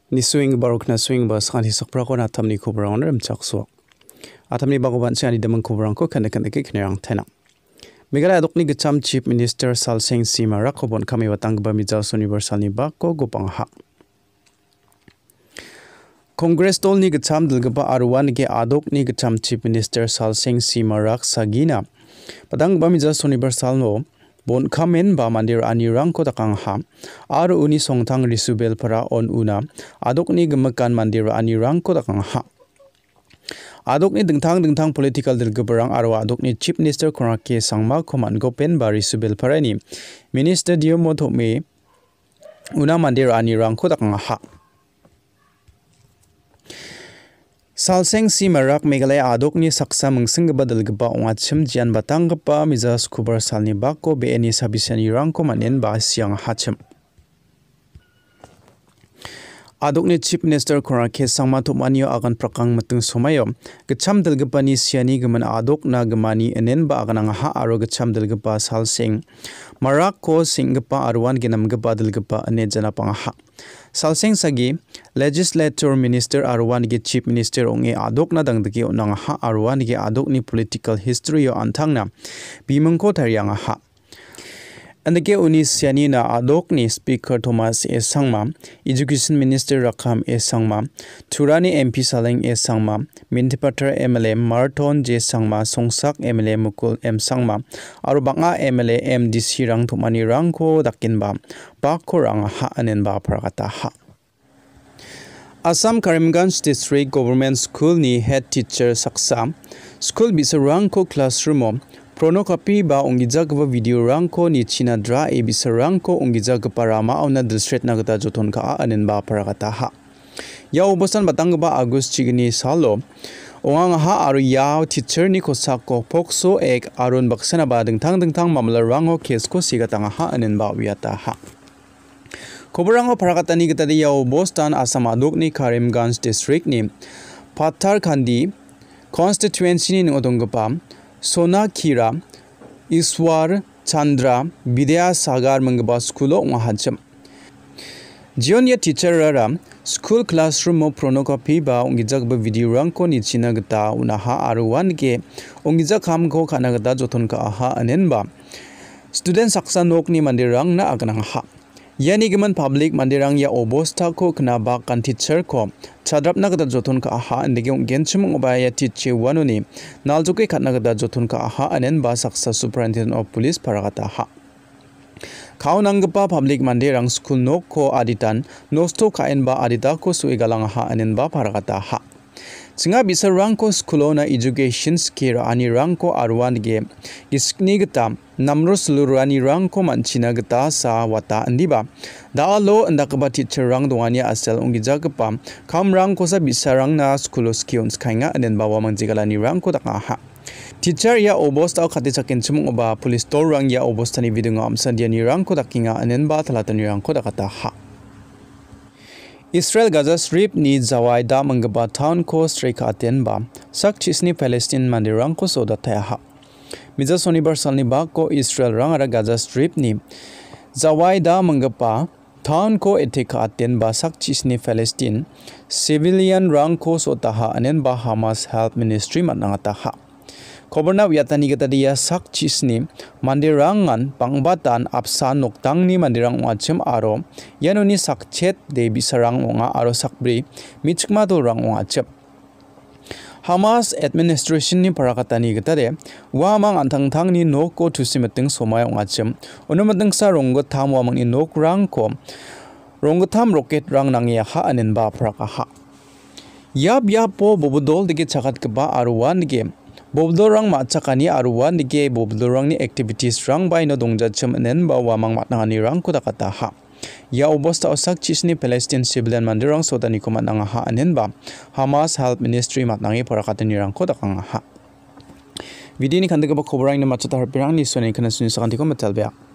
ni swing barok na swing ba sakani sakpra ko na Atam ni kubrang ram chakso Atam ni bagoban siani damang kubrang ko kana ke knerang thena Meghalaya adokni Gitcham Chief Minister Salseng Simara kobon kami watang ba Mijaos Universal ni ba ko gopang ha Congress tol ni Gitcham dilgaba arwan ge adok ni Gitcham Chief Minister Salseng Simara sagina padang ba Mijaos Universal no bon kamen ba mandir anirang ko takang ha aru uni songtang risubel para on una adok ni gemakan mandir anirang ko takang ha adok ni dengtang political dilgabarang aru adok ni Chief Minister korake sangma koman gopen ba risubel para ni Minister Diomo thome una mandir anirang ko takang ha Salseng Simarak Meghalaya adok ni saksa mengsing badal gaba ongachim jian batang gaba Mijaos kubar salni bako BNI sabisan irang ko manen ba siang hachim adok ni Chief Minister korake sangma thomaniyo agan prakang matung somayo Gitcham dilgaba ni siani gaman adok na gamani enen ba agan ha aro Gitcham dilgaba Salseng marak ko singgapa arwan genam gaba dilgaba ane jana pangha Salseng sagi legislator minister arwan ge chief minister onge adok na dangdagi onang ha arwan ge adok ni political history yo anthang na bimangko tharyang ha andage uni siani na adok ni speaker Thomas E Sangma education minister Rakham E Sangma Thurani MP Saleng E Sangma Mintipatar MLA Marton J Sangma Songsak MLA Mukul M Sangma aru banga MLA MDC rang thomani rang ko dakin ba ko rang ha anen ba prakata ha Assam Karimganj District Government School ni head teacher saksa school bisarang ko classroom Pronocopy ba ongijag ba video rangko ni China dra e bisarangko ongijag parama ona district nagata joton ka anen ba parakata ha ya obosan batang ba August chigni salo ongang ha aru ya teacher ni kosako pokso ek arun baksana ba dengtang mamla rango case ko sigatanga ha anen ba wiata ha Kobarango parakata ni gata ya obostan Assam adok ni Karimganj district ni Pathar Khandi constituency ni odongpa Sona Kira, Iswar, Chandra, Vidya Sagar Mangaba School of Mahacham. Junior teacher Rara, school classroom of pronocopy ba ongijag ba video rangko ni Chinagata unaha aruwan ge ongijag hamko kanagata joton ka aha anen ba. Student saksa nok ni mandirang na aganang ha. Yani giman public mandirang ya obosta ko knaba kan teacher ko chadrap na gata joton ka aha andege genchum obaya teacher wanuni naljuke khatna gata joton ka aha anen ba saksa superintendent of police paragata ha kaunanggpa public mandirang school nok ko aditan nosto kaen ba adita ko suigalang ha anen ba paragata ha Singa bisa rangko skulona education skira ani rangko arwan ge giskni gata namro sulurani rangko manchina gata sa wata andiba daalo andakba teacher rang dongani asal ongijagpa kam rangko sa bisa rangna skulo skions kainga anen bawa mangjigalani rangko takaha Teacher ya obosta khati chakin chumung oba police tor rang ya obostani vidunga amsandiani rangko takinga anen ba talatani rangko dakata ha Israel Gaza Strip ni Zawai da mangaba town ko strike aten ba sak chisni Palestine mandirang ko soda ha Mijaos Universal ni ba ko Israel rangara Gaza Strip ni Zawai da mangaba town ko etika aten ba sak chisni Palestine civilian rang ko soda ha anen ba Hamas Health Ministry manangata ha Koborna wiyatani gata dia sak chisni mandirangan pangbatan apsan noktang ni mandirang ongachim aro yanoni sakchet de bisarang onga aro sakbri michkma to rang ongachip Hamas administration ni parakatani gata de wamang antang ni noko tusimeting somay ongachim onomateng sa ronggo tham wamang ni nok rang ko ronggo tham rocket rang nangya ha anen ba parakaha yab po bobodol dige chakat ba aro wan game Bobdorang machakani aruwan dige bobdorang ni activities rang by no dongjacham nen ba wamang matnangani rang kudakata ha ya obosta osak chisni Palestine civilian mandirang sotani ko matnanga ha anen ba Hamas Health Ministry matnangi parakatani rang kudakanga ha Video ni kandega ba kobrang ni machata harpirang ni sone kana suni sakanti ko matalbea